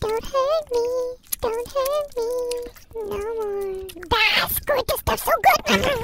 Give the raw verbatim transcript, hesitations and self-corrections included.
Don't hurt me. Don't hurt me. No more. Ah, squirt, this stuff's so good.